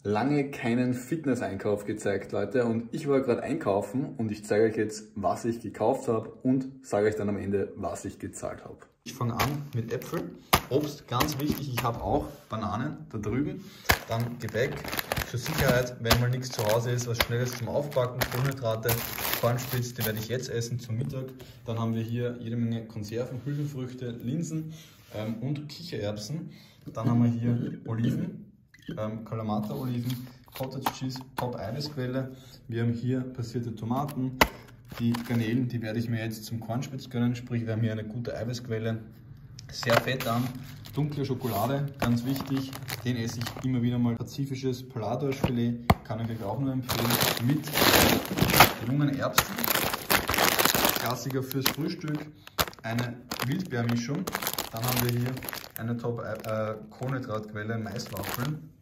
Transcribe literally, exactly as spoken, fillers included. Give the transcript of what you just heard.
lange keinen Fitness-Einkauf gezeigt, Leute, und ich war gerade einkaufen und ich zeige euch jetzt, was ich gekauft habe und sage euch dann am Ende, was ich gezahlt habe. Ich fange an mit Äpfeln, Obst, ganz wichtig, ich habe auch Bananen da drüben, dann Gebäck, zur Sicherheit, wenn mal nichts zu Hause ist, was Schnelles zum Aufbacken, Kohlenhydrate, Cornspitz, die werde ich jetzt essen zum Mittag. Dann haben wir hier jede Menge Konserven, Hülsenfrüchte, Linsen ähm, und Kichererbsen. Dann haben wir hier Oliven, ähm, Kalamata-Oliven, Cottage Cheese, Top-Eiweißquelle. Wir haben hier passierte Tomaten. Die Garnelen, die werde ich mir jetzt zum Cornspitz gönnen, sprich wir haben hier eine gute Eiweißquelle. Sehr fett an, dunkle Schokolade, ganz wichtig, den esse ich immer wieder mal. Pazifisches Paladorschfilet, kann ich euch auch nur empfehlen, mit jungen Erbsen. Klassiker fürs Frühstück, eine Wildbeermischung. Dann haben wir hier eine Top äh, Kohlenhydratquelle, Maiswaffeln.